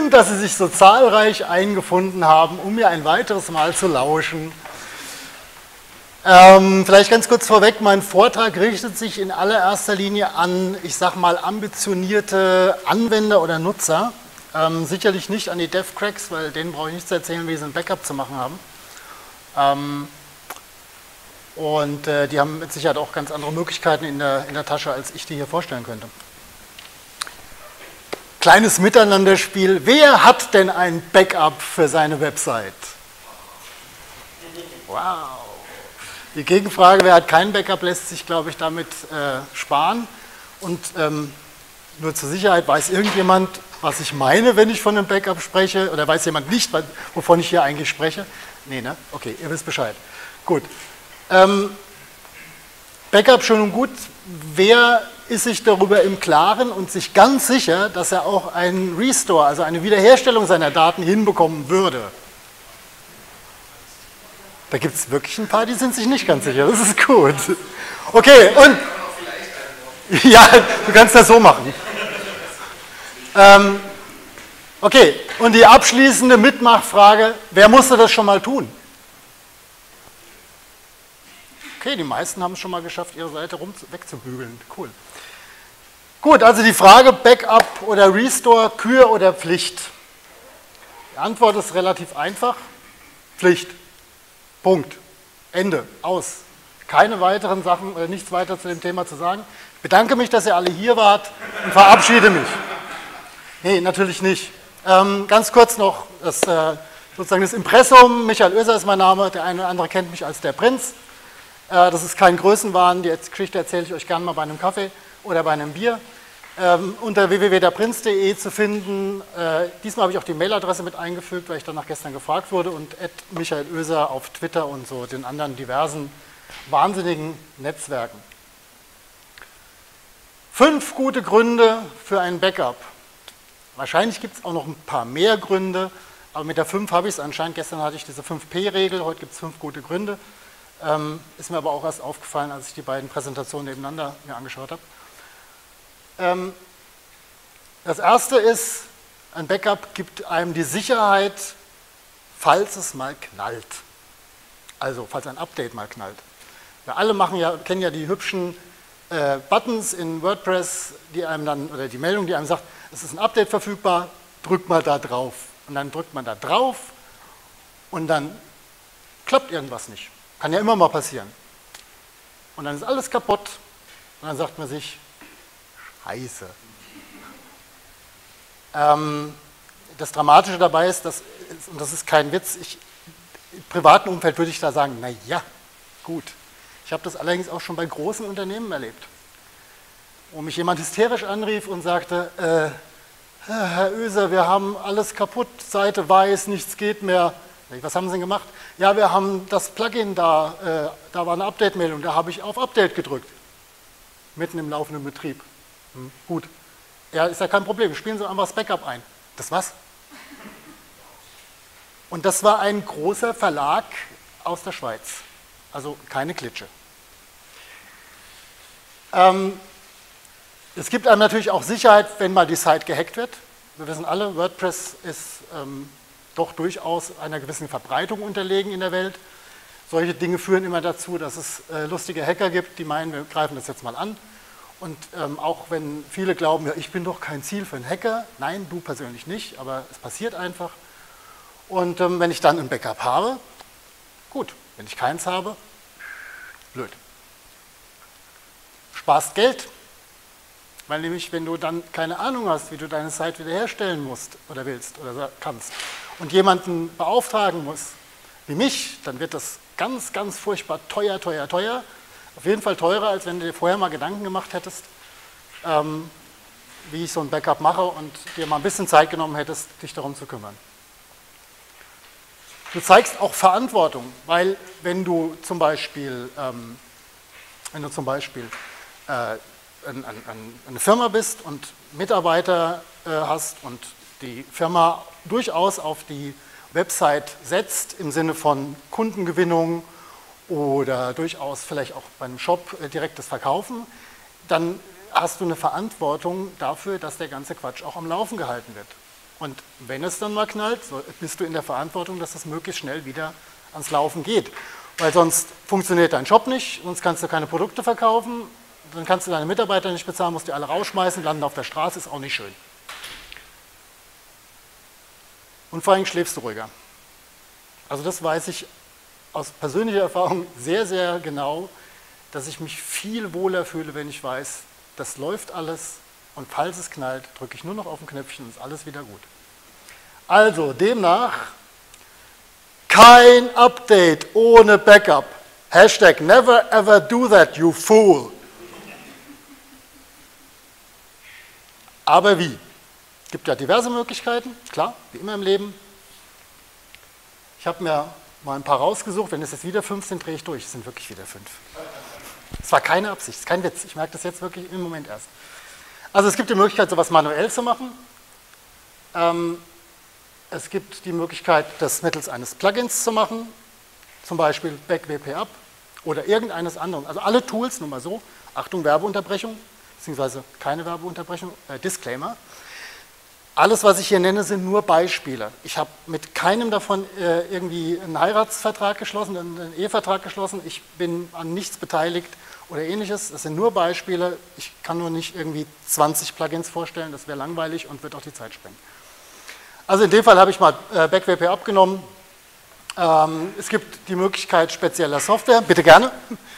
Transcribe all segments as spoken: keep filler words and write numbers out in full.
Schön, dass Sie sich so zahlreich eingefunden haben, um mir ein weiteres Mal zu lauschen. Ähm, vielleicht ganz kurz vorweg, mein Vortrag richtet sich in allererster Linie an, ich sag mal, ambitionierte Anwender oder Nutzer. Ähm, sicherlich nicht an die Dev-Cracks, weil denen brauche ich nicht zu erzählen, wie sie ein Backup zu machen haben. Ähm, und äh, die haben mit Sicherheit auch ganz andere Möglichkeiten in der, in der Tasche, als ich die hier vorstellen könnte. Kleines Miteinanderspiel. Wer hat denn ein Backup für seine Website? Wow. Die Gegenfrage, wer hat kein Backup, lässt sich, glaube ich, damit äh, sparen. Und ähm, nur zur Sicherheit, weiß irgendjemand, was ich meine, wenn ich von einem Backup spreche? Oder weiß jemand nicht, wovon ich hier eigentlich spreche? Nee, ne? Okay, ihr wisst Bescheid. Gut. Ähm, Backup schön und gut. Wer ist sich darüber im Klaren und sich ganz sicher, dass er auch einen Restore, also eine Wiederherstellung seiner Daten hinbekommen würde? Da gibt es wirklich ein paar, die sind sich nicht ganz sicher. Das ist gut. Okay, und... Ja, du kannst das so machen. Ähm, okay, und die abschließende Mitmachfrage, wer musste das schon mal tun? Okay, die meisten haben es schon mal geschafft, ihre Seite rum wegzubügeln. Cool. Gut, also die Frage Backup oder Restore, Kür oder Pflicht? Die Antwort ist relativ einfach. Pflicht. Punkt. Ende. Aus. Keine weiteren Sachen, äh, nichts weiter zu dem Thema zu sagen. Ich bedanke mich, dass ihr alle hier wart und verabschiede mich. Nee, natürlich nicht. Ähm, ganz kurz noch das, äh, sozusagen das Impressum. Michael Oeser ist mein Name, der eine oder andere kennt mich als der Prinz. Äh, das ist kein Größenwahn, die Geschichte erzähle ich euch gerne mal bei einem Kaffee oder bei einem Bier. Ähm, unter w w w punkt der prinz punkt de zu finden. Äh, diesmal habe ich auch die Mailadresse mit eingefügt, weil ich danach gestern gefragt wurde, und at Michael Oeser auf Twitter und so den anderen diversen wahnsinnigen Netzwerken. Fünf gute Gründe für ein Backup. Wahrscheinlich gibt es auch noch ein paar mehr Gründe, aber mit der fünf habe ich es anscheinend. Gestern hatte ich diese fünf P Regel, heute gibt es fünf gute Gründe. Ähm, ist mir aber auch erst aufgefallen, als ich die beiden Präsentationen nebeneinander mir angeschaut habe. Ähm, das erste ist, ein Backup gibt einem die Sicherheit, falls es mal knallt. Also, falls ein Update mal knallt. Wir alle machen ja, kennen ja die hübschen äh, Buttons in WordPress, die einem dann, oder die Meldung, die einem sagt, es ist ein Update verfügbar, drückt mal da drauf. Und dann drückt man da drauf und dann klappt irgendwas nicht. Kann ja immer mal passieren. Und dann ist alles kaputt und dann sagt man sich, Scheiße. Ähm, das Dramatische dabei ist, dass, und das ist kein Witz, ich, im privaten Umfeld würde ich da sagen, na ja, gut. Ich habe das allerdings auch schon bei großen Unternehmen erlebt, wo mich jemand hysterisch anrief und sagte, äh, Herr Oeser, wir haben alles kaputt, Seite weiß, nichts geht mehr. Was haben Sie denn gemacht? Ja, wir haben das Plugin da, äh, da war eine Update-Meldung, da habe ich auf Update gedrückt. Mitten im laufenden Betrieb. Hm, gut. Ja, ist ja kein Problem, spielen Sie einfach das Backup ein. Das was? Und das war ein großer Verlag aus der Schweiz. Also keine Klitsche. Ähm, es gibt einem natürlich auch Sicherheit, wenn mal die Site gehackt wird. Wir wissen alle, WordPress ist ähm, doch durchaus einer gewissen Verbreitung unterlegen in der Welt. Solche Dinge führen immer dazu, dass es äh, lustige Hacker gibt, die meinen, wir greifen das jetzt mal an. Und ähm, auch wenn viele glauben, ja, ich bin doch kein Ziel für einen Hacker. Nein, du persönlich nicht, aber es passiert einfach. Und ähm, wenn ich dann ein Backup habe, gut. Wenn ich keins habe, blöd. Sparst Geld. Weil nämlich, wenn du dann keine Ahnung hast, wie du deine Site wiederherstellen musst oder willst oder kannst und jemanden beauftragen musst, wie mich, dann wird das ganz, ganz furchtbar teuer, teuer, teuer. Auf jeden Fall teurer, als wenn du dir vorher mal Gedanken gemacht hättest, ähm, wie ich so ein Backup mache und dir mal ein bisschen Zeit genommen hättest, dich darum zu kümmern. Du zeigst auch Verantwortung, weil wenn du zum Beispiel, ähm, wenn du zum Beispiel äh, Ein, ein, eine Firma bist und Mitarbeiter äh, hast und die Firma durchaus auf die Website setzt im Sinne von Kundengewinnung oder durchaus vielleicht auch beim Shop äh, direktes Verkaufen, dann hast du eine Verantwortung dafür, dass der ganze Quatsch auch am Laufen gehalten wird. Und wenn es dann mal knallt, so bist du in der Verantwortung, dass das möglichst schnell wieder ans Laufen geht. Weil sonst funktioniert dein Job nicht, sonst kannst du keine Produkte verkaufen, dann kannst du deine Mitarbeiter nicht bezahlen, musst die alle rausschmeißen, landen auf der Straße, ist auch nicht schön. Und vor allem schläfst du ruhiger. Also das weiß ich aus persönlicher Erfahrung sehr, sehr genau, dass ich mich viel wohler fühle, wenn ich weiß, das läuft alles und falls es knallt, drücke ich nur noch auf ein Knöpfchen und ist alles wieder gut. Also demnach kein Update ohne Backup. Hashtag never ever do that, you fool. Aber wie? Es gibt ja diverse Möglichkeiten, klar, wie immer im Leben. Ich habe mir mal ein paar rausgesucht, wenn es jetzt wieder fünf sind, drehe ich durch. Es sind wirklich wieder fünf. Es war keine Absicht, es ist kein Witz. Ich merke das jetzt wirklich im Moment erst. Also es gibt die Möglichkeit, sowas manuell zu machen. Ähm, es gibt die Möglichkeit, das mittels eines Plugins zu machen, zum Beispiel BackWP-Up oder irgendeines anderen. Also alle Tools, nur mal so, Achtung, Werbeunterbrechung, beziehungsweise keine Werbeunterbrechung, äh, Disclaimer. Alles, was ich hier nenne, sind nur Beispiele. Ich habe mit keinem davon äh, irgendwie einen Heiratsvertrag geschlossen, einen Ehevertrag geschlossen. Ich bin an nichts beteiligt oder ähnliches. Das sind nur Beispiele. Ich kann nur nicht irgendwie zwanzig Plugins vorstellen. Das wäre langweilig und wird auch die Zeit sprengen. Also in dem Fall habe ich mal äh, BackWP abgenommen. Ähm, es gibt die Möglichkeit spezieller Software. Bitte gerne.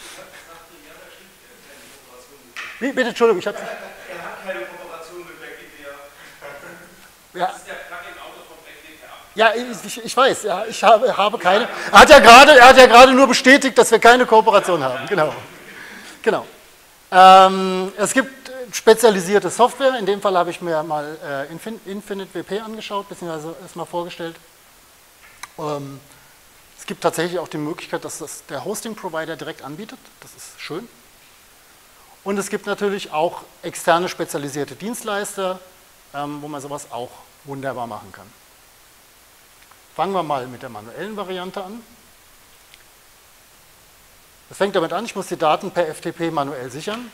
Wie, bitte, Entschuldigung, ich habe... Er hat keine Kooperation mit BackWP. Ja. Das ist der Plugin-Autor von BackWP. Ja, ich, ich weiß, ja, ich habe, habe keine. Er hat ja gerade, er hat ja gerade nur bestätigt, dass wir keine Kooperation haben. Genau. Genau. Ähm, es gibt spezialisierte Software. In dem Fall habe ich mir mal äh, Infin Infinite W P angeschaut, beziehungsweise es mal vorgestellt. Ähm, es gibt tatsächlich auch die Möglichkeit, dass das der Hosting-Provider direkt anbietet. Das ist schön. Und es gibt natürlich auch externe spezialisierte Dienstleister, ähm, wo man sowas auch wunderbar machen kann. Fangen wir mal mit der manuellen Variante an. Das fängt damit an, ich muss die Daten per F T P manuell sichern.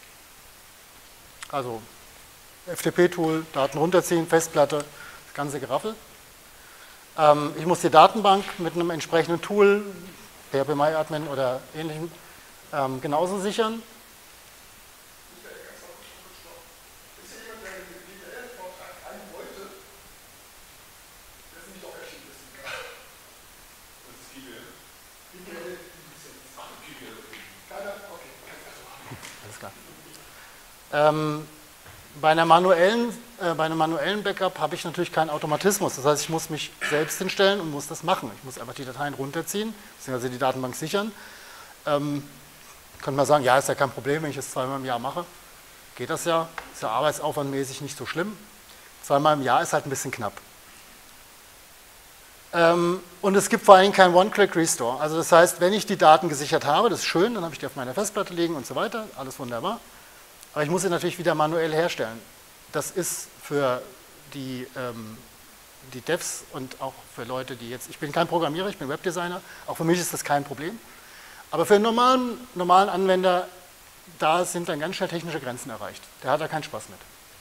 Also F T P-Tool, Daten runterziehen, Festplatte, das ganze Geraffel. Ähm, ich muss die Datenbank mit einem entsprechenden Tool, P H P MyAdmin oder ähnlichem, ähm, genauso sichern. Ähm, bei, einer manuellen, äh, bei einem manuellen Backup habe ich natürlich keinen Automatismus. Das heißt, ich muss mich selbst hinstellen und muss das machen. Ich muss einfach die Dateien runterziehen, beziehungsweise die Datenbank sichern. Ähm, könnte man sagen, ja, ist ja kein Problem, wenn ich es zweimal im Jahr mache. Geht das ja, ist ja arbeitsaufwandmäßig nicht so schlimm. Zweimal im Jahr ist halt ein bisschen knapp. Ähm, und es gibt vor allem kein One-Click-Restore. Also das heißt, wenn ich die Daten gesichert habe, das ist schön, dann habe ich die auf meiner Festplatte liegen und so weiter, alles wunderbar. Aber ich muss sie natürlich wieder manuell herstellen. Das ist für die, ähm, die Devs und auch für Leute, die jetzt, ich bin kein Programmierer, ich bin Webdesigner, auch für mich ist das kein Problem. Aber für einen normalen, normalen Anwender, da sind dann ganz schnell technische Grenzen erreicht. Der hat da keinen Spaß mit.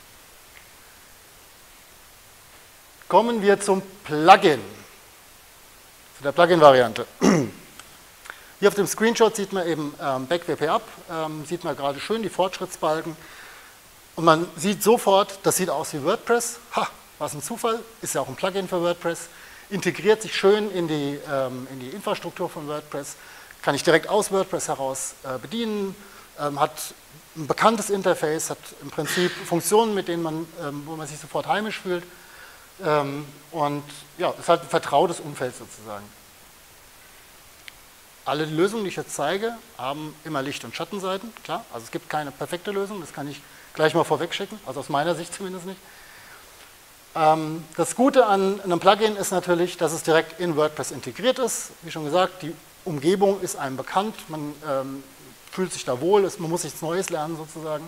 Kommen wir zum Plugin, zu der Plugin-Variante. Hier auf dem Screenshot sieht man eben ähm, BackWP-Up, ähm, sieht man gerade schön die Fortschrittsbalken und man sieht sofort, das sieht aus wie WordPress. Ha, was ein Zufall, ist ja auch ein Plugin für WordPress, integriert sich schön in die, ähm, in die Infrastruktur von WordPress, kann ich direkt aus WordPress heraus äh, bedienen, ähm, hat ein bekanntes Interface, hat im Prinzip Funktionen, mit denen man, ähm, wo man sich sofort heimisch fühlt ähm, und ja, ist halt ein vertrautes Umfeld sozusagen. Alle Lösungen, die ich jetzt zeige, haben immer Licht- und Schattenseiten, klar. Also es gibt keine perfekte Lösung, das kann ich gleich mal vorweg schicken, also aus meiner Sicht zumindest nicht. Ähm, das Gute an einem Plugin ist natürlich, dass es direkt in WordPress integriert ist. Wie schon gesagt, die Umgebung ist einem bekannt, man ähm, fühlt sich da wohl, ist, man muss nichts Neues lernen sozusagen.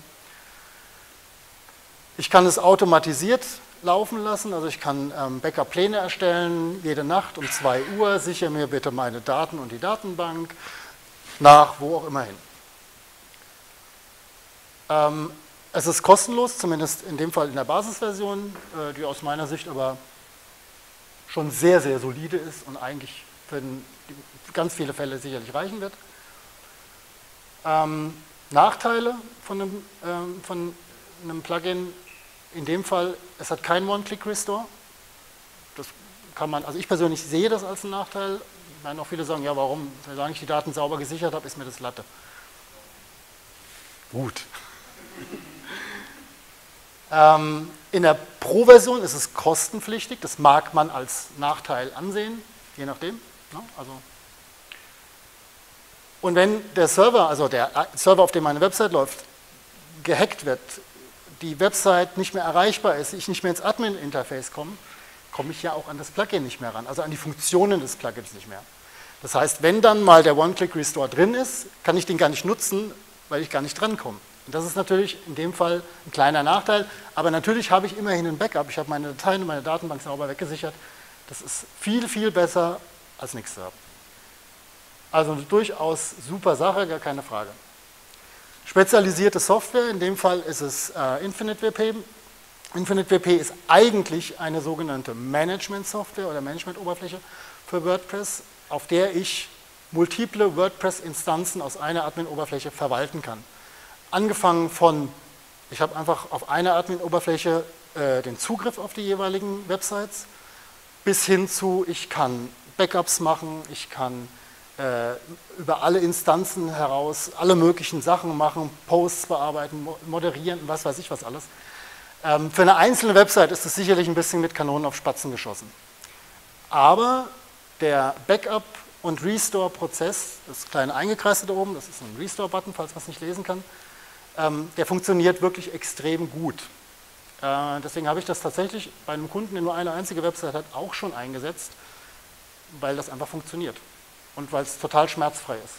Ich kann es automatisiert laufen lassen, also ich kann ähm, Backup-Pläne erstellen, jede Nacht um zwei Uhr, sichere mir bitte meine Daten und die Datenbank nach wo auch immer hin. Ähm, Es ist kostenlos, zumindest in dem Fall in der Basisversion, äh, die aus meiner Sicht aber schon sehr, sehr solide ist und eigentlich für den, ganz viele Fälle sicherlich reichen wird. Ähm, Nachteile von einem, ähm, von einem Plugin, in dem Fall, es hat keinen One-Click-Restore. Das kann man, also ich persönlich sehe das als einen Nachteil. Ich meine, auch viele sagen, ja, warum, solange ich die Daten sauber gesichert habe, ist mir das Latte. Gut. ähm, in der Pro-Version ist es kostenpflichtig, das mag man als Nachteil ansehen, je nachdem. Ne? Also und wenn der Server, also der Server, auf dem meine Website läuft, gehackt wird, die Website nicht mehr erreichbar ist, ich nicht mehr ins Admin-Interface komme, komme ich ja auch an das Plugin nicht mehr ran, also an die Funktionen des Plugins nicht mehr. Das heißt, wenn dann mal der One-Click-Restore drin ist, kann ich den gar nicht nutzen, weil ich gar nicht drankomme. Und das ist natürlich in dem Fall ein kleiner Nachteil, aber natürlich habe ich immerhin ein Backup, ich habe meine Dateien und meine Datenbank sauber weggesichert. Das ist viel, viel besser als nichts zu haben. Also eine durchaus super Sache, gar keine Frage. Spezialisierte Software, in dem Fall ist es äh, InfiniteWP. InfiniteWP ist eigentlich eine sogenannte Management-Software oder Management-Oberfläche für WordPress, auf der ich multiple WordPress-Instanzen aus einer Admin-Oberfläche verwalten kann. Angefangen von, ich habe einfach auf einer Admin-Oberfläche äh, den Zugriff auf die jeweiligen Websites, bis hin zu, ich kann Backups machen, ich kann äh, über alle Instanzen heraus alle möglichen Sachen machen, Posts bearbeiten, moderieren, was weiß ich was alles. Ähm, für eine einzelne Website ist es sicherlich ein bisschen mit Kanonen auf Spatzen geschossen. Aber der Backup- und Restore-Prozess, das kleine eingekreiste da oben, das ist ein Restore-Button, falls man es nicht lesen kann, ähm, der funktioniert wirklich extrem gut. Äh, deswegen habe ich das tatsächlich bei einem Kunden, der nur eine einzige Website hat, auch schon eingesetzt, weil das einfach funktioniert und weil es total schmerzfrei ist.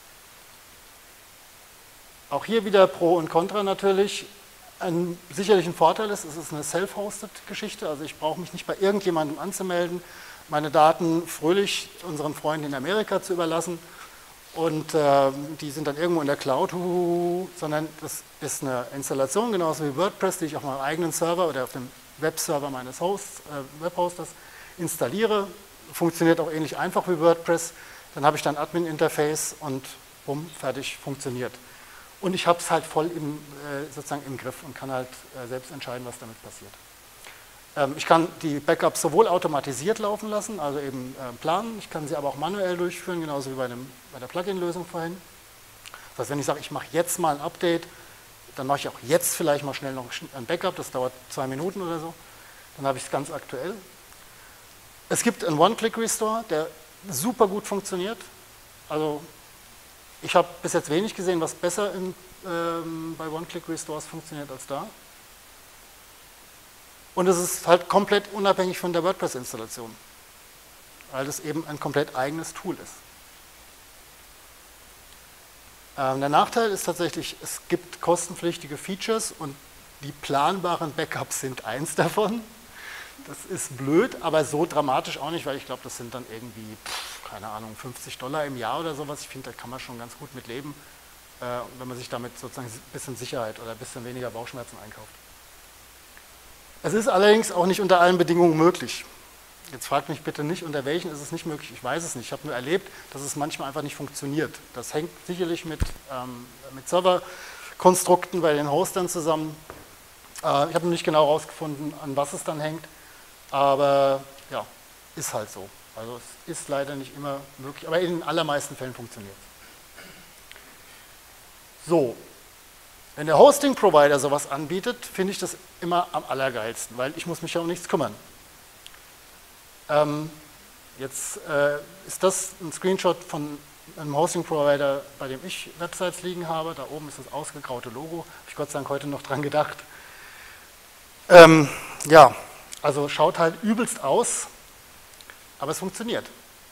Auch hier wieder Pro und Contra natürlich. Ein sicherlichen Vorteil ist, es ist eine self-hosted Geschichte, also ich brauche mich nicht bei irgendjemandem anzumelden, meine Daten fröhlich unseren Freunden in Amerika zu überlassen und äh, die sind dann irgendwo in der Cloud, huhuhu, sondern das ist eine Installation, genauso wie WordPress, die ich auf meinem eigenen Server oder auf dem Webserver meines Hosts, äh, Webhosters installiere, funktioniert auch ähnlich einfach wie WordPress, dann habe ich dann Admin-Interface und bumm, fertig, funktioniert. Und ich habe es halt voll im, äh, sozusagen im Griff und kann halt äh, selbst entscheiden, was damit passiert. Ähm, ich kann die Backups sowohl automatisiert laufen lassen, also eben äh, planen, ich kann sie aber auch manuell durchführen, genauso wie bei, dem, bei der Plugin-Lösung vorhin. Das heißt, wenn ich sage, ich mache jetzt mal ein Update, dann mache ich auch jetzt vielleicht mal schnell noch ein Backup, das dauert zwei Minuten oder so, dann habe ich es ganz aktuell. Es gibt einen One-Click-Restore, der super gut funktioniert, also ich habe bis jetzt wenig gesehen, was besser in, ähm, bei One-Click-Restores funktioniert als da. Und es ist halt komplett unabhängig von der WordPress-Installation, weil das eben ein komplett eigenes Tool ist. Ähm, der Nachteil ist tatsächlich, es gibt kostenpflichtige Features und die planbaren Backups sind eins davon. Das ist blöd, aber so dramatisch auch nicht, weil ich glaube, das sind dann irgendwie, pff, keine Ahnung, fünfzig Dollar im Jahr oder sowas. Ich finde, da kann man schon ganz gut mit leben, äh, wenn man sich damit sozusagen ein bisschen Sicherheit oder ein bisschen weniger Bauchschmerzen einkauft. Es ist allerdings auch nicht unter allen Bedingungen möglich. Jetzt fragt mich bitte nicht, unter welchen ist es nicht möglich. Ich weiß es nicht. Ich habe nur erlebt, dass es manchmal einfach nicht funktioniert. Das hängt sicherlich mit, ähm, mit Serverkonstrukten bei den Hostern zusammen. Äh, ich habe noch nicht genau herausgefunden, an was es dann hängt. Aber ja, ist halt so. Also es ist leider nicht immer möglich, aber in den allermeisten Fällen funktioniert es. So, wenn der Hosting-Provider sowas anbietet, finde ich das immer am allergeilsten, weil ich muss mich ja um nichts kümmern. Ähm, jetzt äh, ist das ein Screenshot von einem Hosting-Provider, bei dem ich Websites liegen habe. Da oben ist das ausgegraute Logo, habe ich Gott sei Dank heute noch dran gedacht. Ähm, ja. Also schaut halt übelst aus, aber es funktioniert.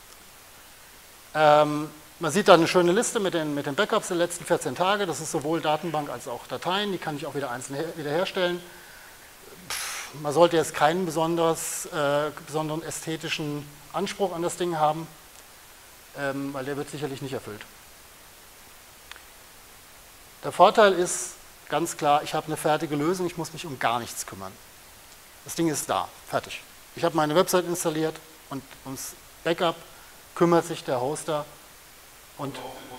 Ähm, man sieht da eine schöne Liste mit den, mit den Backups der letzten vierzehn Tage. Das ist sowohl Datenbank als auch Dateien. Die kann ich auch wieder einzeln her wiederherstellen. Pff, man sollte jetzt keinen besonders, äh, besonderen ästhetischen Anspruch an das Ding haben, ähm, weil der wird sicherlich nicht erfüllt. Der Vorteil ist, ganz klar, ich habe eine fertige Lösung, ich muss mich um gar nichts kümmern. Das Ding ist da, fertig. Ich habe meine Website installiert und ums Backup kümmert sich der Hoster. Und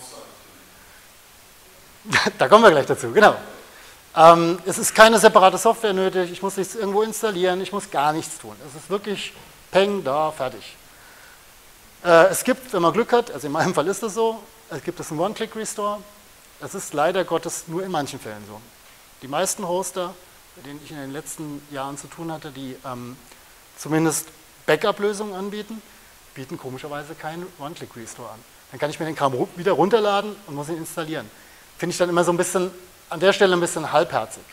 da kommen wir gleich dazu, genau. Ähm, es ist keine separate Software nötig, ich muss nichts irgendwo installieren, ich muss gar nichts tun. Es ist wirklich Peng, da, fertig. Äh, es gibt, wenn man Glück hat, also in meinem Fall ist das so, es gibt es einen One-Click-Restore. Das ist leider Gottes nur in manchen Fällen so. Die meisten Hoster, mit denen ich in den letzten Jahren zu tun hatte, die ähm, zumindest Backup-Lösungen anbieten, bieten komischerweise keinen One-Click-Restore an. Dann kann ich mir den Kram wieder runterladen und muss ihn installieren. Finde ich dann immer so ein bisschen, an der Stelle ein bisschen halbherzig.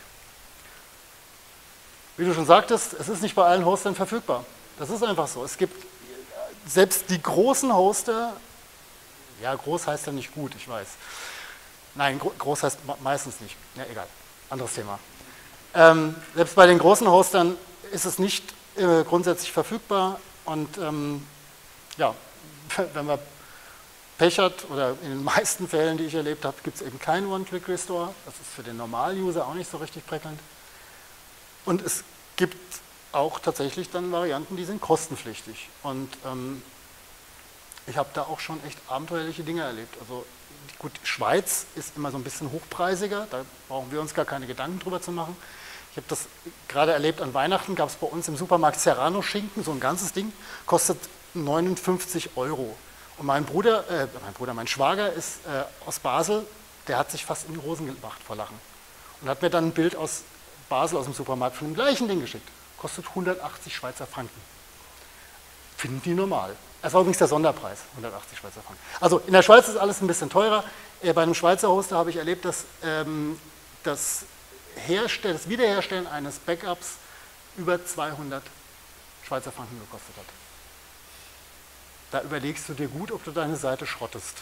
Wie du schon sagtest, es ist nicht bei allen Hostern verfügbar. Das ist einfach so. Es gibt selbst die großen Hoster, ja, groß heißt ja nicht gut, ich weiß. Nein, groß heißt meistens nicht. Ja, egal, anderes Thema. Ähm, selbst bei den großen Hostern ist es nicht äh, grundsätzlich verfügbar und ähm, ja, wenn man Pech hat, oder in den meisten Fällen, die ich erlebt habe, gibt es eben keinen One-Click-Restore. Das ist für den Normal-User auch nicht so richtig prickelnd. Und es gibt auch tatsächlich dann Varianten, die sind kostenpflichtig. Und ähm, ich habe da auch schon echt abenteuerliche Dinge erlebt. Also gut, Schweiz ist immer so ein bisschen hochpreisiger, da brauchen wir uns gar keine Gedanken drüber zu machen. Ich habe das gerade erlebt an Weihnachten, gab es bei uns im Supermarkt Serrano-Schinken, so ein ganzes Ding, kostet neunundfünfzig Euro. Und mein Bruder, äh, mein Bruder, mein Schwager ist äh, aus Basel, der hat sich fast in die Hosen gemacht vor Lachen. Und hat mir dann ein Bild aus Basel aus dem Supermarkt von dem gleichen Ding geschickt. Kostet hundertachtzig Schweizer Franken. Finden die normal. Das war übrigens der Sonderpreis, hundertachtzig Schweizer Franken. Also in der Schweiz ist alles ein bisschen teurer. Äh, bei einem Schweizer Hoster habe ich erlebt, dass ähm, das, Herstell das Wiederherstellen eines Backups über zweihundert Schweizer Franken gekostet hat. Da überlegst du dir gut, ob du deine Seite schrottest.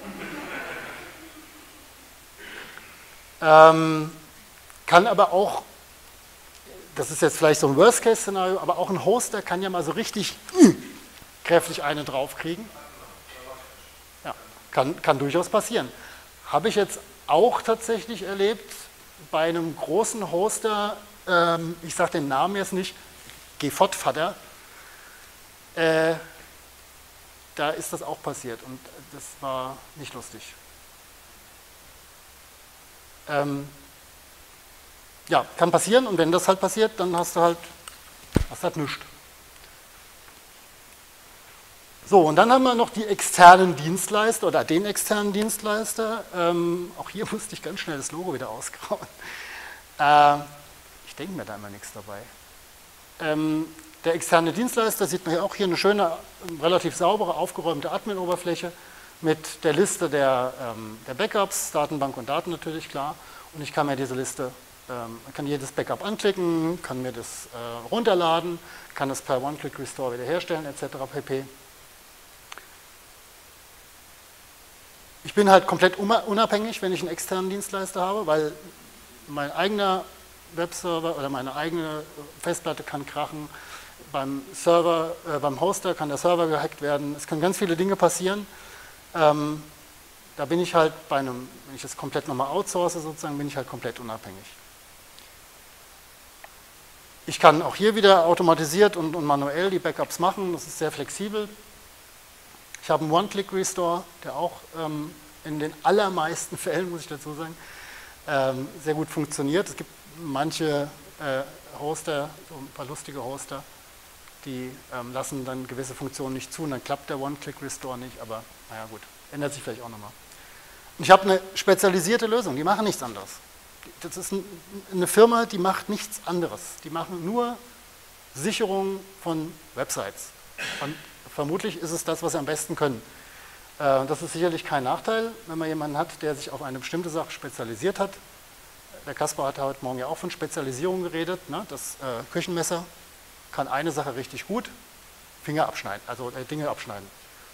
ähm, kann aber auch, das ist jetzt vielleicht so ein Worst-Case-Szenario, aber auch ein Hoster kann ja mal so richtig äh, kräftig eine draufkriegen. Ja, kann, kann durchaus passieren. Habe ich jetzt auch tatsächlich erlebt bei einem großen Hoster, ähm, ich sage den Namen jetzt nicht, Gefotvater, äh, da ist das auch passiert und das war nicht lustig. Ähm, ja, kann passieren und wenn das halt passiert, dann hast du halt, hast halt nichts. So, und dann haben wir noch die externen Dienstleister oder den externen Dienstleister. Ähm, auch hier musste ich ganz schnell das Logo wieder ausgrauen. Äh, ich denke mir da immer nichts dabei. Ähm, der externe Dienstleister, sieht man ja auch hier eine schöne, relativ saubere, aufgeräumte Admin-Oberfläche mit der Liste der, ähm, der Backups, Datenbank und Daten natürlich, klar. Und ich kann mir diese Liste, ähm, kann jedes Backup anklicken, kann mir das äh, runterladen, kann es per One-Click-Restore wiederherstellen, et cetera pp. Ich bin halt komplett unabhängig, wenn ich einen externen Dienstleister habe, weil mein eigener Webserver oder meine eigene Festplatte kann krachen, beim Server, äh, beim Hoster kann der Server gehackt werden, es können ganz viele Dinge passieren. Ähm, da bin ich halt bei einem, wenn ich das komplett nochmal outsource sozusagen, bin ich halt komplett unabhängig. Ich kann auch hier wieder automatisiert und, und manuell die Backups machen, das ist sehr flexibel. Ich habe einen One-Click-Restore, der auch ähm, in den allermeisten Fällen, muss ich dazu sagen, ähm, sehr gut funktioniert. Es gibt manche äh, Hoster, so ein paar lustige Hoster, die ähm, lassen dann gewisse Funktionen nicht zu und dann klappt der One-Click-Restore nicht, aber naja gut, ändert sich vielleicht auch nochmal. Und ich habe eine spezialisierte Lösung, die machen nichts anderes. Das ist ein, eine Firma, die macht nichts anderes. Die machen nur Sicherung von Websites. Und vermutlich ist es das, was sie am besten können. Das ist sicherlich kein Nachteil, wenn man jemanden hat, der sich auf eine bestimmte Sache spezialisiert hat. Der Kaspar hat heute Morgen ja auch von Spezialisierung geredet. Ne? Das äh, Küchenmesser kann eine Sache richtig gut, Finger abschneiden, also äh, Dinge abschneiden.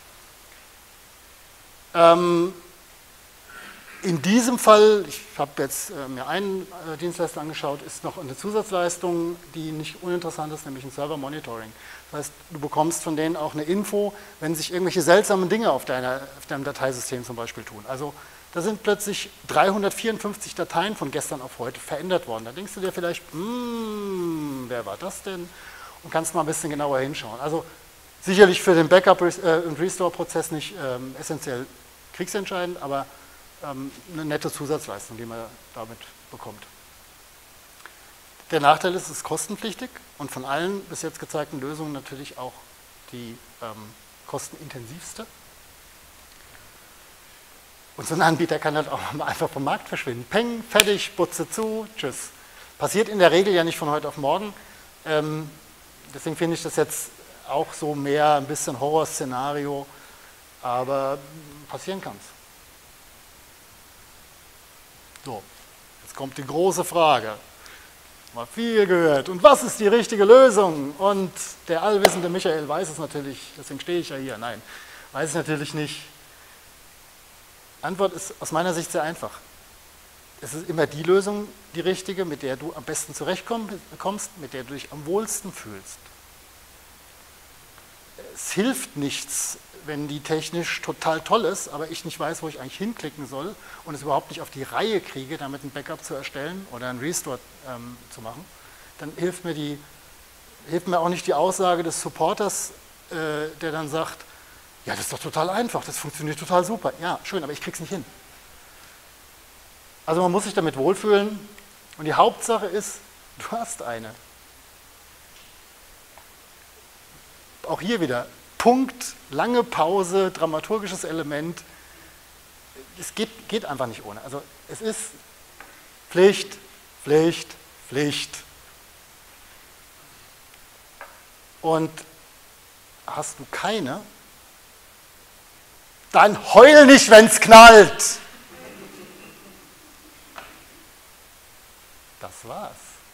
Ähm, in diesem Fall, ich habe jetzt äh, mir einen äh, Dienstleister angeschaut, ist noch eine Zusatzleistung, die nicht uninteressant ist, nämlich ein Server-Monitoring. Das heißt, du bekommst von denen auch eine Info, wenn sich irgendwelche seltsamen Dinge auf, deiner, auf deinem Dateisystem zum Beispiel tun. Also da sind plötzlich dreihundertvierundfünfzig Dateien von gestern auf heute verändert worden. Da denkst du dir vielleicht, hm, wer war das denn? Und kannst mal ein bisschen genauer hinschauen. Also sicherlich für den Backup- und Restore-Prozess nicht ähm, essentiell kriegsentscheidend, aber ähm, eine nette Zusatzleistung, die man damit bekommt. Der Nachteil ist, es ist kostenpflichtig und von allen bis jetzt gezeigten Lösungen natürlich auch die ähm, kostenintensivste. Und so ein Anbieter kann halt auch mal einfach vom Markt verschwinden. Peng, fertig, Butze zu, tschüss. Passiert in der Regel ja nicht von heute auf morgen. Ähm, deswegen finde ich das jetzt auch so mehr ein bisschen Horrorszenario, aber passieren kann es. So, jetzt kommt die große Frage. Mal viel gehört. Und was ist die richtige Lösung? Und der allwissende Michael weiß es natürlich, deswegen stehe ich ja hier. Nein, weiß es natürlich nicht. Antwort ist aus meiner Sicht sehr einfach. Es ist immer die Lösung, die richtige, mit der du am besten zurechtkommst, mit der du dich am wohlsten fühlst. Es hilft nichts, wenn die technisch total toll ist, aber ich nicht weiß, wo ich eigentlich hinklicken soll und es überhaupt nicht auf die Reihe kriege, damit ein Backup zu erstellen oder ein Restore ähm, zu machen. Dann hilft mir, die, hilft mir auch nicht die Aussage des Supporters, äh, der dann sagt, ja, das ist doch total einfach, das funktioniert total super. Ja, schön, aber ich krieg's nicht hin. Also man muss sich damit wohlfühlen und die Hauptsache ist, du hast eine. Auch hier wieder, Punkt, lange Pause, dramaturgisches Element. Es geht, geht einfach nicht ohne. Also es ist Pflicht, Pflicht, Pflicht. Und hast du keine, dann heul nicht, wenn es knallt. Das war's.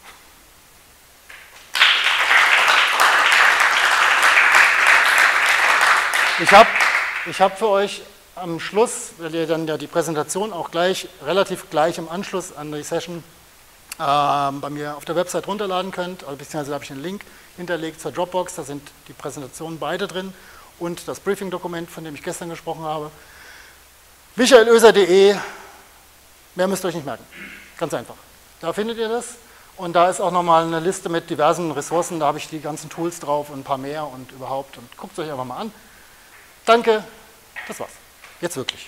Ich habe ich hab für euch am Schluss, weil ihr dann ja die Präsentation auch gleich, relativ gleich im Anschluss an die Session äh, bei mir auf der Website runterladen könnt, also beziehungsweise habe ich einen Link hinterlegt zur Dropbox, da sind die Präsentationen beide drin und das Briefing-Dokument, von dem ich gestern gesprochen habe. michaelöser punkt de, mehr müsst ihr euch nicht merken, ganz einfach. Da findet ihr das und da ist auch nochmal eine Liste mit diversen Ressourcen, da habe ich die ganzen Tools drauf und ein paar mehr und überhaupt und guckt es euch einfach mal an. Danke, das war's. Jetzt wirklich.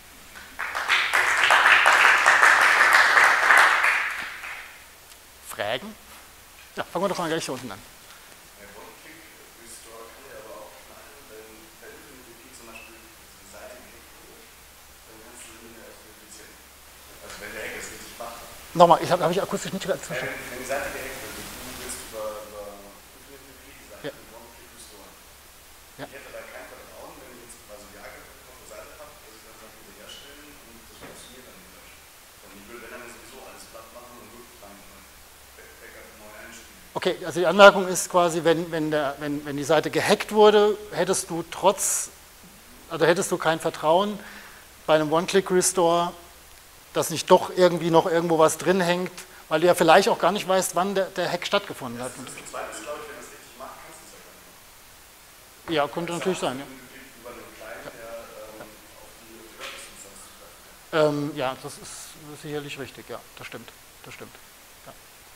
Fragen? Ja, fangen wir doch mal gleich hier unten an. Der One-Click-Restore kann ja aber auch knallen, wenn bei OpenMP zum Beispiel eine Seite gehackt wird, dann kannst du sie nicht mehr verifizieren. Also wenn der Hack es richtig macht. Nochmal, ich habe hab ich akustisch nicht ganz verstanden. Wenn, wenn die Seite gehackt wird, du willst über, über OpenMP die Seite Ja. mit One-Click-Restore. Ja. Ich hätte da kein Vertrauen, wenn ich jetzt quasi die Hacke auf der Seite habe, dass ich das dann wiederherstellen und das funktioniert dann nicht. Und ich würde, wenn dann sowieso alles platt machen und wirklich rein Backup neu einstellen. Okay, also die Anmerkung ist quasi, wenn, wenn, der, wenn, wenn die Seite gehackt wurde, hättest du trotz, also hättest du kein Vertrauen bei einem One-Click-Restore, dass nicht doch irgendwie noch irgendwo was drin hängt, weil du ja vielleicht auch gar nicht weißt, wann der, der Hack stattgefunden hat. Das ist ein zweites, glaube ich, wenn du es richtig machst, kannst du es ja gar nicht machen. Ja, könnte natürlich sein, ja. Über den Client, der ähm, auf die Web-Instanz zugreifen kann. Ähm, ja, das ist sicherlich richtig, ja, das stimmt, das stimmt. Ja.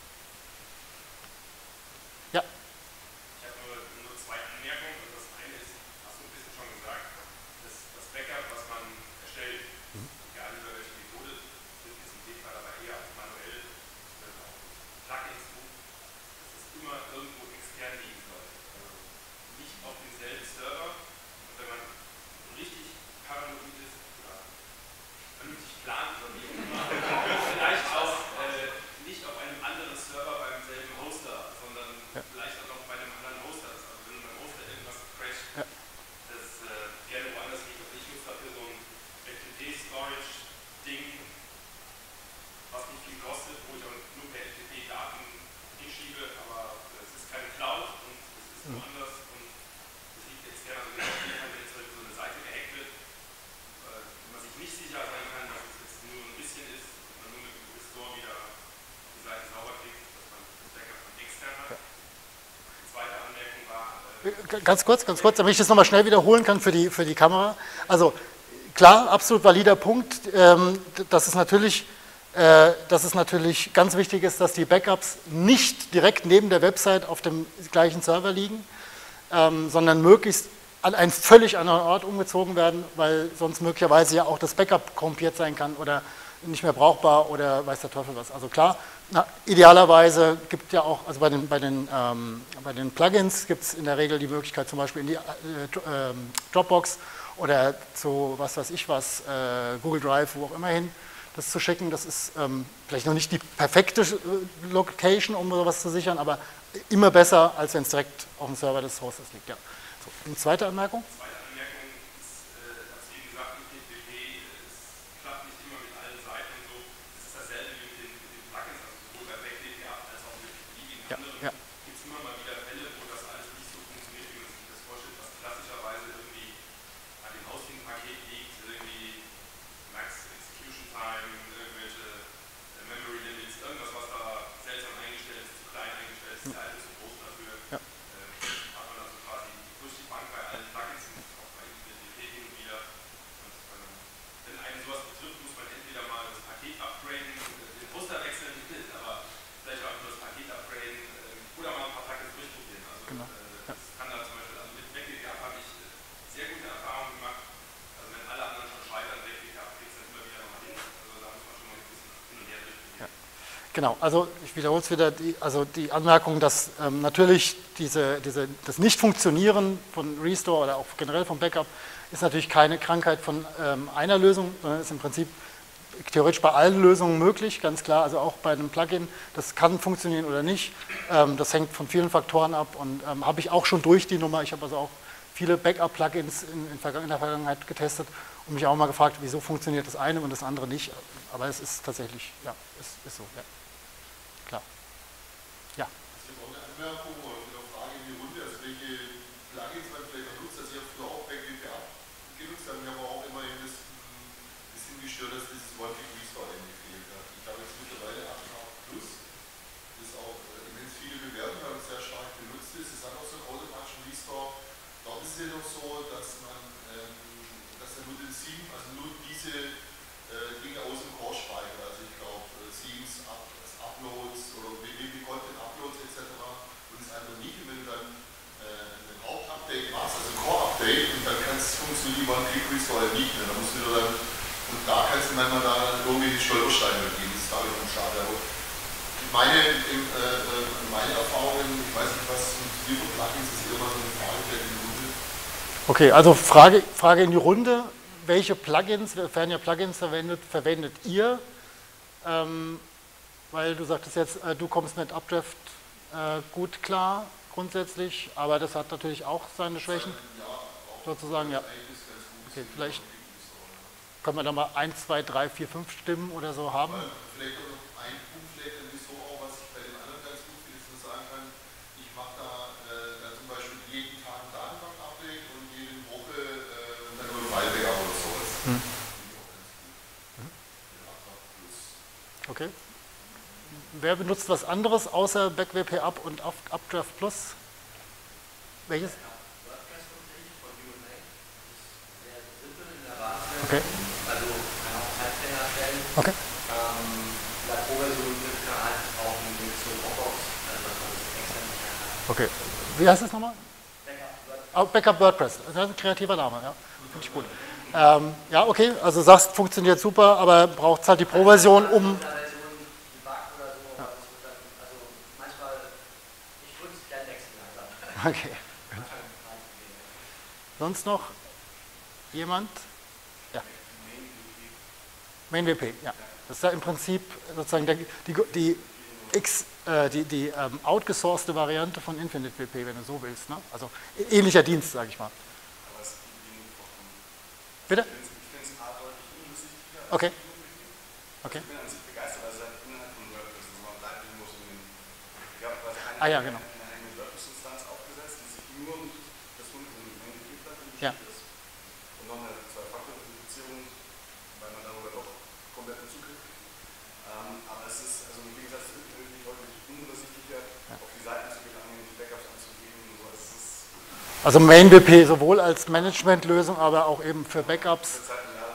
Ja. Ich habe nur, nur zwei Anmerkungen. Und das eine ist, hast du ein bisschen schon gesagt, das, das Backup, was man erstellt, Mhm. egal über welche Methode, sind jetzt in dem Fall aber eher manuell, dann auch Plugins tun, dass es immer irgendwo extern liegen soll. Also nicht auf demselben Server. Und wenn man richtig paranoid ist oder vernünftig plant oder wie auch immer, vielleicht auch äh, nicht auf einem anderen Server beim selben Hoster, sondern Ja. vielleicht auch noch bei einem anderen Hoster ist. Also wenn beim Hoster irgendwas crasht, Ja. das äh, gerne woanders liegt. Also ich nutze dafür so ein F T P-Storage-Ding, was nicht viel kostet, wo ich auch nur per F T P Daten hinschiebe, aber es ist keine Cloud und es ist Mhm. woanders und es liegt jetzt gerne, also wenn jetzt zum Beispiel so eine Seite gehackt wird, äh, wo man sich nicht sicher sein kann, dass es jetzt nur ein bisschen ist und man nur mit dem Restore wieder die Seite sauber kriegt, dass man das Backup von extern hat. Die zweite Anmerkung war, äh, Ganz kurz, ganz kurz, damit ich das nochmal schnell wiederholen kann für die, für die Kamera. Also klar, absolut valider Punkt. Ähm, das ist natürlich, äh, dass es natürlich ganz wichtig ist, dass die Backups nicht direkt neben der Website auf dem gleichen Server liegen, ähm, sondern möglichst an einen völlig anderen Ort umgezogen werden, weil sonst möglicherweise ja auch das Backup korrumpiert sein kann oder nicht mehr brauchbar oder weiß der Teufel was. Also klar, na, idealerweise gibt ja auch, also bei den, bei den, ähm, bei den Plugins gibt es in der Regel die Möglichkeit, zum Beispiel in die äh, äh, Dropbox oder zu was weiß ich was, äh, Google Drive, wo auch immer hin, das zu schicken. Das ist ähm, vielleicht noch nicht die perfekte äh, Location, um sowas zu sichern, aber immer besser, als wenn es direkt auf dem Server des Hostes liegt. Ja. So, eine zweite Anmerkung? Zweite Anmerkung ist, äh, was wie gesagt, mit P P P, es klappt nicht immer mit allen Seiten und so. Es ist dasselbe wie mit den, mit den Plugins, also sowohl bei BackWP als auch mit beliebigen Ja, anderen. ja. Gibt es immer mal wieder Fälle, wo das alles nicht so funktioniert, wie man sich das vorstellt, was klassischerweise irgendwie an dem Hosting-Paket liegt, irgendwie Max Execution Time, irgendwelche äh, Memory Limits, irgendwas, was da seltsam eingestellt ist, zu klein eingestellt ist, ist der alte zu groß dafür. Ja. Hat man also quasi durch die Bank bei allen Plugins und auch bei Infinite W P hin und wieder. Und ähm, wenn einen sowas betrifft, muss man entweder mal das Paket upgraden, den Hoster wechseln, aber vielleicht auch nur das Paket upgraden äh, oder mal ein paar Plugins durchprobieren. Also Genau. äh, Ja. das kann da zum Beispiel, also mit BackWP habe ich äh, sehr gute Erfahrungen gemacht. Also wenn alle anderen schon scheitern, BackWP kriegt es dann immer wieder nochmal hin. Also da muss man schon mal ein bisschen hin und her durchprobieren. Ja. Genau, also ich wiederhole es wieder, die, also die Anmerkung, dass ähm, natürlich diese, diese, das Nicht-Funktionieren von Restore oder auch generell vom Backup ist natürlich keine Krankheit von ähm, einer Lösung, sondern ist im Prinzip theoretisch bei allen Lösungen möglich, ganz klar, also auch bei einem Plugin, das kann funktionieren oder nicht, ähm, das hängt von vielen Faktoren ab und ähm, habe ich auch schon durch die Nummer, ich habe also auch viele Backup-Plugins in, in, in der Vergangenheit getestet und mich auch mal gefragt, wieso funktioniert das eine und das andere nicht, aber es ist tatsächlich, ja, es ist so, ja. Klar. Ja. Ich habe auch eine Anmerkung oder eine Frage in die Runde, also welche Plugins man vielleicht noch nutzt. Also ich habe früher auch BackWP genutzt, aber mir aber auch immerhin das ein bisschen gestört, dass dieses One-Click-Restore eben gefehlt hat. Ich habe jetzt mittlerweile acht Punkt acht Plus, das auch äh, immens viele bewerten, weil es sehr stark benutzt ist. Es hat auch so einen automatischen Restore. Dort ist es ja noch so, dass man, ähm, dass er nur den Theme, also nur diese äh, Dinge aus dem Core speichert. Also ich glaube, äh, Themes, Up, Uploads oder W W Content Uploads et cetera. Und das andere nicht. Und wenn du dann äh, ein Hauptupdate machst, also ein Core-Update, und dann kannst du funktionieren über einen Click-Restore nicht mehr. Da musst du wieder dann, und da kannst du manchmal da irgendwie Stolpersteine geben. Das ist da wiederum schade. Aber meine, im, äh, meine Erfahrungen, ich weiß nicht, was wie viele Plugins ist immer so eine Frage in die Runde. Okay, also Frage, Frage in die Runde. Welche Plugins, werden ja Plugins verwendet, verwendet ihr? Ähm, weil du sagtest jetzt, äh, du kommst mit Updraft äh, gut klar, grundsätzlich, aber das hat natürlich auch seine Schwächen, Ja, auch sozusagen, ja. eigentlich ist ganz gut. Okay, vielleicht können wir da mal eins, zwei, drei, vier, fünf Stimmen oder so haben. Vielleicht auch noch ein Punkt, vielleicht dann so auch, was ich bei den anderen ganz gut finde, dass man sagen kann, ich mache da äh, dann zum Beispiel jeden Tag ein Datenbank-Update und jede Woche äh, dann nur ein File-Backup oder sowas. Hm. Finde ich auch ganz gut. Den Updraft Plus. Okay. Wer benutzt was anderes außer BackWP Up und Up- Updraft Plus? Welches? WordPress tatsächlich von U M A. Das ist sehr simpel in der Basis. Okay. Also kann auch Zeitpläne erstellen. Okay. Ähm, in der Pro-Version gibt es dann halt auch einen Link zur Dropbox, also dass man das extern nicht kann. Okay. Wie heißt das nochmal? Backup WordPress. Oh, Backup WordPress. Das ist ein kreativer Name, ja. Finde ich gut. Ähm, ja, okay. Also sagst, funktioniert super, aber braucht halt die Pro-Version, um. In der Version die Bug oder so, aber das wird dann, also manchmal, ich würde es gerne wechseln langsam. Okay. Manchmal reicht Sonst noch jemand? Ja. MainWP, ja. Das ist ja im Prinzip sozusagen der, die, die, X, äh, die, die ähm, outgesourcete Variante von InfiniteWP, wenn du so willst. Ne? Also ähnlicher Dienst, sage ich mal. Aber es gibt genug Wochen. Bitte? Ich finde es A deutlich unübersichtlicher. Okay. als BackWP. Okay. Ich bin an sich begeistert, weil es halt innerhalb von WordPress ist. Man bleibt irgendwo so in den. Ich habe quasi eine, Ah ja, genau. eine eigene WordPress-Instanz aufgesetzt, die sich nur um das MainWP-Plugin Ja. beschäftigt ist. Und noch eine Zwei-Faktor-Verifizierung, weil man darüber doch kompletten Zugriff kriegt. Ähm, aber es ist, also im Gegensatz zu irgendwie deutlich unübersichtlicher, Ja. auf die Seiten zu gelangen, die Backups anzugeben und so. Es ist Also MainWP sowohl als Managementlösung, aber auch eben für Backups. für Zeiten, ja,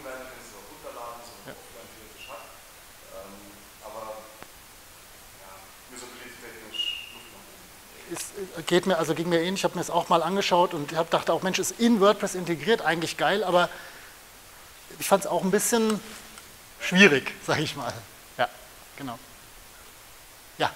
werden, du kannst es auch runterladen, so ein Ja. Offline theoretisch hat. Ähm, aber ja, usability-technisch Luft nach oben. Ist, geht mir, also ging mir ähnlich, ich habe mir das auch mal angeschaut und hab, dachte auch, Mensch, ist in WordPress integriert, eigentlich geil, aber ich fand es auch ein bisschen schwierig, sage ich mal. Ja, genau. Ja.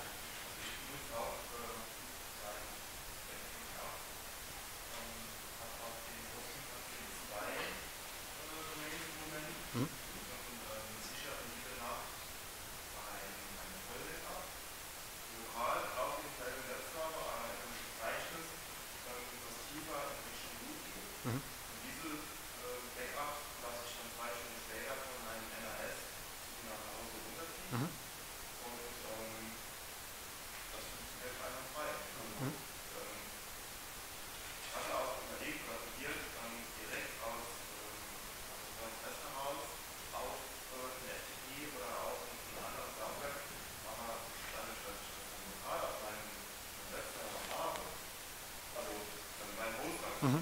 Mhm.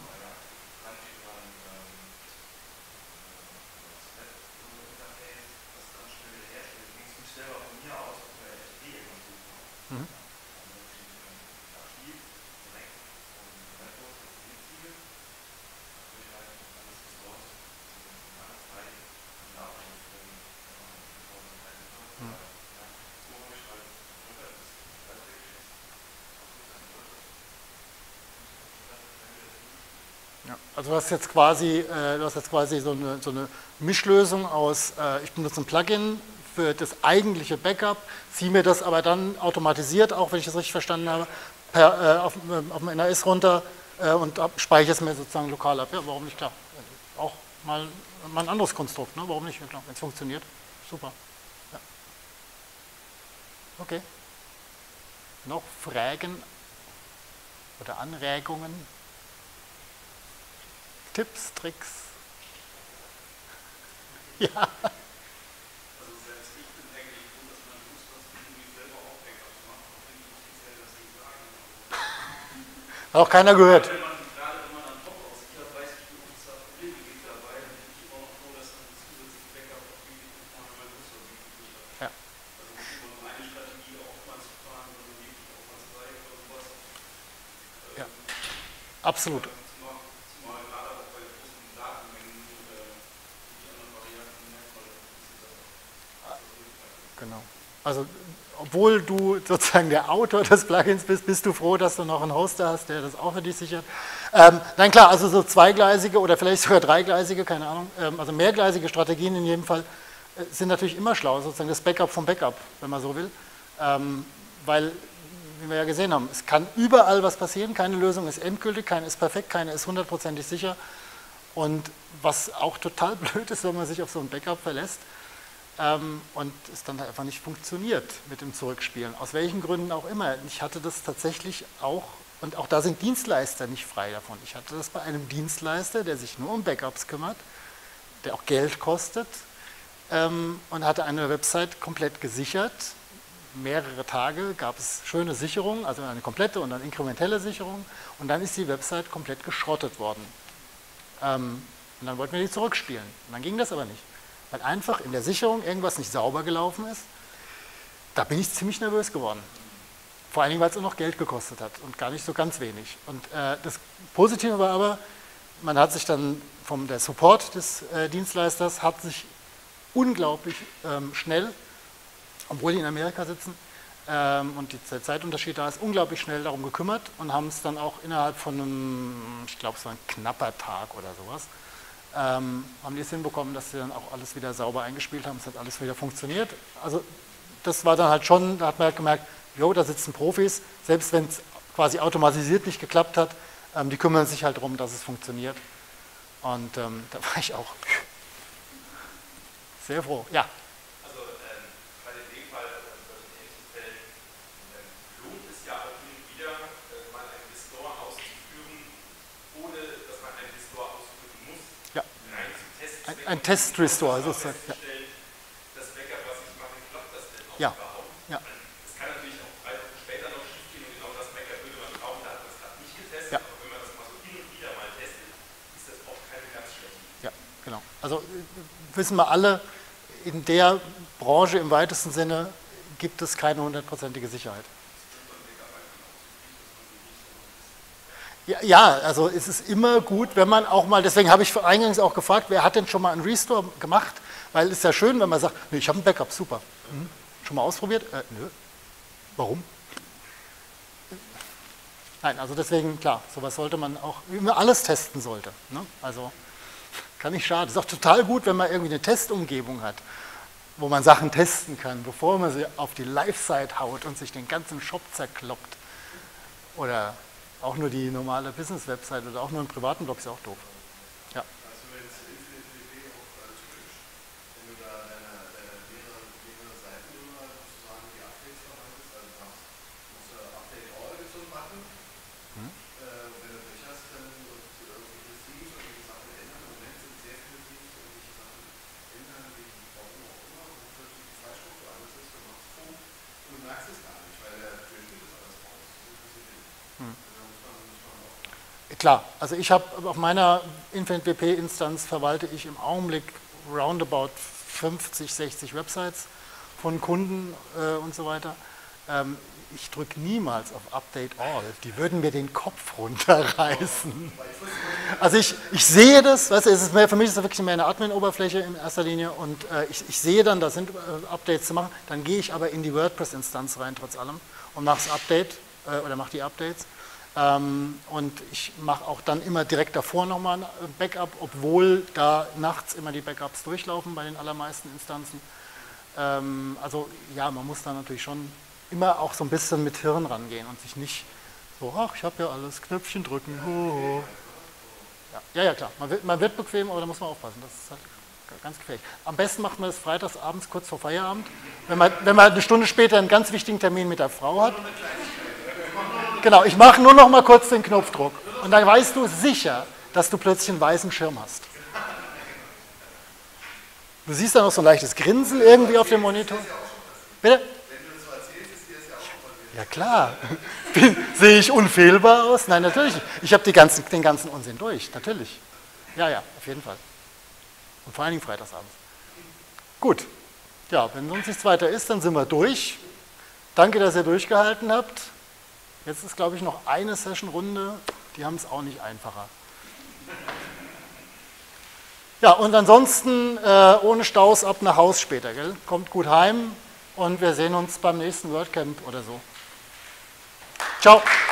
Mhm. Ja, also du hast jetzt quasi, äh, du hast jetzt quasi so eine, so eine Mischlösung aus, äh, ich benutze ein Plugin für das eigentliche Backup, ziehe mir das aber dann automatisiert, auch wenn ich das richtig verstanden habe, per, äh, auf, äh, auf dem N A S runter äh, und ab, speichere es mir sozusagen lokal ab. Ja, warum nicht, klar. Auch mal, mal ein anderes Konstrukt, ne? Warum nicht, ja, klar, wenn es funktioniert. Super. Ja. Okay. Noch Fragen oder Anregungen? Tipps, Tricks? Ja. Also selbst ich bin eigentlich froh, dass man wusste, dass man irgendwie selber auch Backups macht, auch wenn die offiziell das nicht sagen. Hat auch keiner gehört. Wenn man, gerade wenn man dann top aussieht, hat, weiß ich, wie oft es da Probleme gibt dabei, dann bin ich immer noch froh, dass dann zusätzliche Backup auch irgendwie gefahren, weil man wusste, wie es nicht hat. Ja. Also nicht immer nur eine Strategie oftmals zu fahren, sondern wirklich auch mal zwei oder sowas. Ja. Absolut. Zumal, zumal gerade auch bei großen Datenmengen äh, die anderen Varianten merkt man, dass das Genau. Also, obwohl du sozusagen der Autor des Plugins bist, bist du froh, dass du noch einen Hoster hast, der das auch für dich sichert. Ähm, nein, klar, also so zweigleisige oder vielleicht sogar dreigleisige, keine Ahnung, ähm, also mehrgleisige Strategien in jedem Fall äh, sind natürlich immer schlau, sozusagen das Backup vom Backup, wenn man so will. Ähm, weil, wie wir ja gesehen haben, es kann überall was passieren, keine Lösung ist endgültig, keine ist perfekt, keine ist hundertprozentig sicher. Und was auch total blöd ist, wenn man sich auf so ein Backup verlässt, Ähm, und es dann einfach nicht funktioniert mit dem Zurückspielen, aus welchen Gründen auch immer. Ich hatte das tatsächlich auch, und auch da sind Dienstleister nicht frei davon. Ich hatte das bei einem Dienstleister, der sich nur um Backups kümmert, der auch Geld kostet ähm, und hatte eine Website komplett gesichert. Mehrere Tage gab es schöne Sicherungen, also eine komplette und eine inkrementelle Sicherung, und dann ist die Website komplett geschrottet worden. Ähm, und dann wollten wir die zurückspielen. Und dann ging das aber nicht. Weil einfach in der Sicherung irgendwas nicht sauber gelaufen ist, da bin ich ziemlich nervös geworden. Vor allen Dingen, weil es auch noch Geld gekostet hat und gar nicht so ganz wenig. Und äh, das Positive war aber, man hat sich dann vom der Support des äh, Dienstleisters hat sich unglaublich ähm, schnell, obwohl die in Amerika sitzen ähm, und die, der Zeitunterschied da ist, unglaublich schnell darum gekümmert und haben es dann auch innerhalb von einem, ich glaube es war ein knapper Tag oder sowas, Ähm, haben die es hinbekommen, dass sie dann auch alles wieder sauber eingespielt haben, es hat alles wieder funktioniert. Also das war dann halt schon, da hat man halt gemerkt, jo, da sitzen Profis, selbst wenn es quasi automatisiert nicht geklappt hat, ähm, die kümmern sich halt darum, dass es funktioniert. Und ähm, da war ich auch sehr froh. Ja. Also ähm, bei dem Wegfall, also in solchen ähnlichen Fällen, ähm, lohnt es ja auch hin und wieder, äh, mal einen Restore auszuführen, ohne dass man einen Restore ausführen muss. Ja. Rein zum Test. Ein, ein Test-Restore sozusagen. Ja. Das Backup, was ich mache, klappt das denn auch Ja. überhaupt? Ja. Es kann natürlich auch drei Wochen später noch schief gehen und genau das Backup würde man brauchen, da hat man es gerade nicht getestet, Ja. aber wenn man das mal so hin und wieder mal testet, ist das auch keine ganz schlechte Idee. Ja, genau. Also wissen wir alle, in der Branche im weitesten Sinne gibt es keine hundertprozentige Sicherheit. Ja, ja, also es ist immer gut, wenn man auch mal, deswegen habe ich eingangs auch gefragt, wer hat denn schon mal einen Restore gemacht? Weil es ist ja schön, wenn man sagt, nee, ich habe ein Backup, super. Hm, schon mal ausprobiert? Äh, nö. Warum? Nein, also deswegen, klar, sowas sollte man auch, immer alles testen sollte. Ne? Also kann nicht schaden. Ist auch total gut, wenn man irgendwie eine Testumgebung hat, wo man Sachen testen kann, bevor man sie auf die Live-Site haut und sich den ganzen Shop zerkloppt. Oder auch nur die normale Business-Website oder auch nur einen privaten Blog ist ja auch doof. Ja. Also wenn es InfiniteDB auch äh, typisch, wenn du da deine, deine mehrere, mehrere Seiten immer sozusagen die Updates verwaltest, also du hast, musst du Update All mit so einem Button, hm? äh, wenn du durch hast, dann und irgendwelche Themes und die Sachen ändern. Im Moment sind sehr viele Themes irgendwelche Sachen ändern, wegen warum auch immer, wo plötzlich die Zeitstruktur alles ist, du machst Punkt und du merkst es gar nicht, weil der Durchschnitt ist alles raus. Das ist ein bisschen hm. Klar, also ich habe auf meiner InfiniteWP-Instanz verwalte ich im Augenblick roundabout fünfzig, sechzig Websites von Kunden äh, und so weiter. Ähm, ich drücke niemals auf Update All, die würden mir den Kopf runterreißen. Also ich, ich sehe das, weißt du, es ist mehr, für mich ist es wirklich mehr eine Admin-Oberfläche in erster Linie und äh, ich, ich sehe dann, da sind äh, Updates zu machen, dann gehe ich aber in die WordPress-Instanz rein, trotz allem, und mache das Update äh, oder mache die Updates. Ähm, und ich mache auch dann immer direkt davor nochmal ein Backup, obwohl da nachts immer die Backups durchlaufen bei den allermeisten Instanzen. Ähm, also ja, man muss da natürlich schon immer auch so ein bisschen mit Hirn rangehen und sich nicht so, ach, ich habe ja alles, Knöpfchen drücken. Ho, ho. Ja, ja, ja, klar, man wird, man wird bequem, aber da muss man aufpassen, das ist halt ganz gefährlich. Am besten macht man das freitags abends kurz vor Feierabend, wenn man, wenn man eine Stunde später einen ganz wichtigen Termin mit der Frau hat. Genau, ich mache nur noch mal kurz den Knopfdruck und dann weißt du sicher, dass du plötzlich einen weißen Schirm hast. Du siehst da noch so ein leichtes Grinsen irgendwie auf dem Monitor. Bitte? Ja klar. Sehe ich unfehlbar aus? Nein, natürlich. Ich habe ganzen, den ganzen Unsinn durch, natürlich. Ja, ja, auf jeden Fall. Und vor allen Dingen freitagsabends. Gut. Ja, wenn sonst nichts weiter ist, dann sind wir durch. Danke, dass ihr durchgehalten habt. Jetzt ist, glaube ich, noch eine Session-Runde. Die haben es auch nicht einfacher. Ja, und ansonsten äh, ohne Staus ab nach Haus später. Gell? Kommt gut heim und wir sehen uns beim nächsten WordCamp oder so. Ciao.